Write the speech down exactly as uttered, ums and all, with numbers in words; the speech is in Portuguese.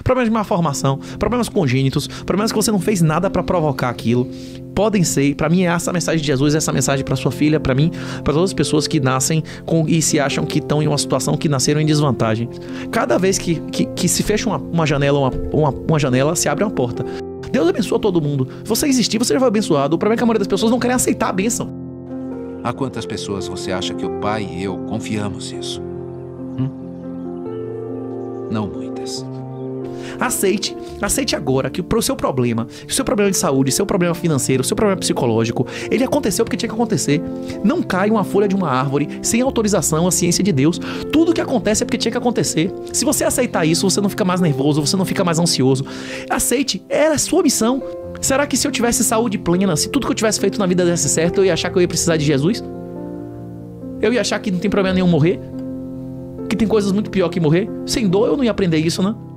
problemas de má formação, problemas congênitos, problemas que você não fez nada para provocar aquilo, podem ser, para mim é essa a mensagem de Jesus, essa mensagem para sua filha, para mim, para todas as pessoas que nascem com, e se acham que estão em uma situação que nasceram em desvantagem. Cada vez que, que, que se fecha uma, uma janela, uma, uma, uma janela, se abre uma porta. Deus abençoa todo mundo. Se você existir, você já foi abençoado. O problema é que a maioria das pessoas não querem aceitar a bênção. A quantas pessoas você acha que o pai e eu confiamos isso? Hum? Não muitas. Aceite, aceite agora que o seu problema, o seu problema de saúde, seu problema financeiro, seu problema psicológico, ele aconteceu porque tinha que acontecer. Não cai uma folha de uma árvore sem autorização, a ciência de Deus. Tudo que acontece é porque tinha que acontecer. Se você aceitar isso, você não fica mais nervoso, você não fica mais ansioso. Aceite, era a sua missão. Será que se eu tivesse saúde plena, se tudo que eu tivesse feito na vida desse certo, eu ia achar que eu ia precisar de Jesus? Eu ia achar que não tem problema nenhum morrer? Que tem coisas muito pior que morrer? Sem dor eu não ia aprender isso, né?